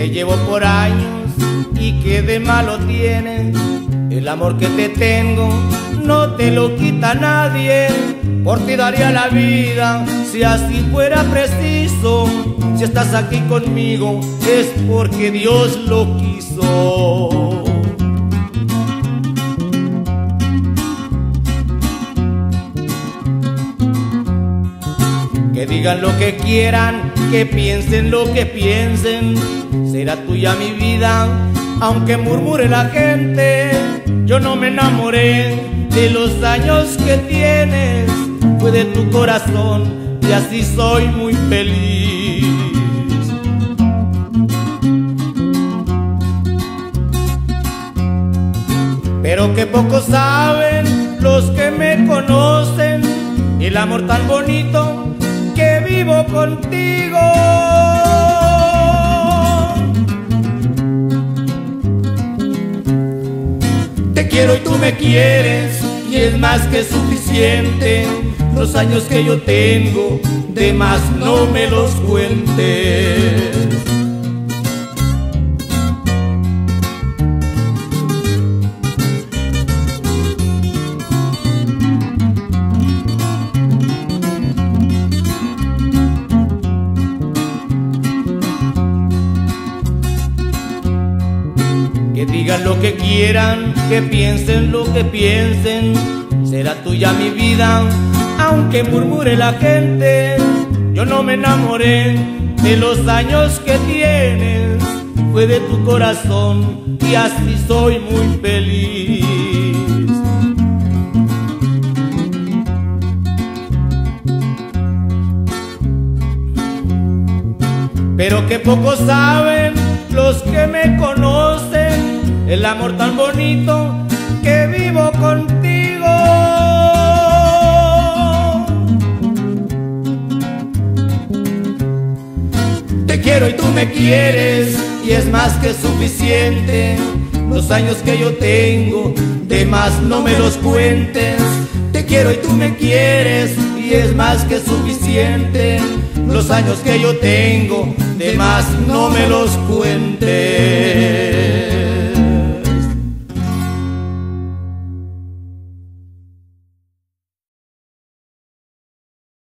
te llevo por años y qué de malo tiene. El amor que te tengo no te lo quita nadie. Por ti daría la vida si así fuera preciso. Si estás aquí conmigo es porque Dios lo quiso. Que digan lo que quieran, que piensen lo que piensen, será tuya mi vida, aunque murmure la gente. Yo no me enamoré de los años que tienes, fue de tu corazón y así soy muy feliz. Pero que poco saben los que me conocen el amor tan bonito que vivo contigo. Te quiero y tú me quieres y es más que suficiente. Los años que yo tengo, de más no me los cuentes. Que digan lo que quieran, que piensen lo que piensen, será tuya mi vida, aunque murmure la gente. Yo no me enamoré de los años que tienes, fue de tu corazón y así soy muy feliz. Pero que poco saben los que me conocen el amor tan bonito que vivo contigo. Te quiero y tú me quieres y es más que suficiente. Los años que yo tengo, de más no me los cuentes. Te quiero y tú me quieres y es más que suficiente. Los años que yo tengo, de más no me los cuentes.